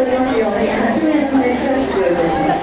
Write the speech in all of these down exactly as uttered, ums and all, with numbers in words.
りますようにはちめいの選手が出場いたします。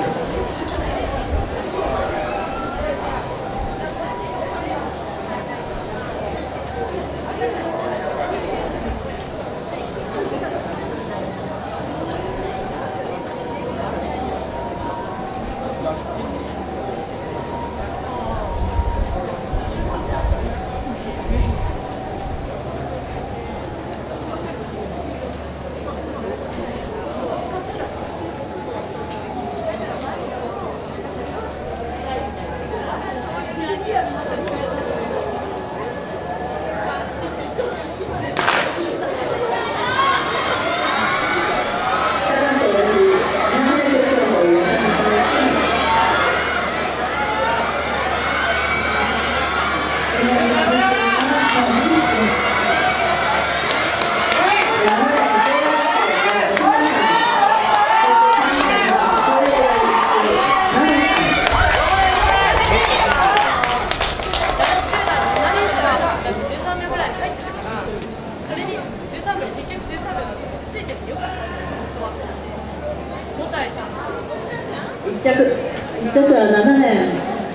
一着、一着はななねん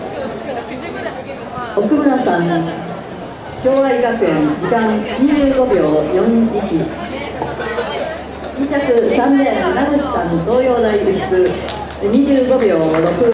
奥村さん、共愛学園、時間にじゅうごびょうよんいち。に着さんねん名越さん、東洋大牛久にじゅうごびょうろく。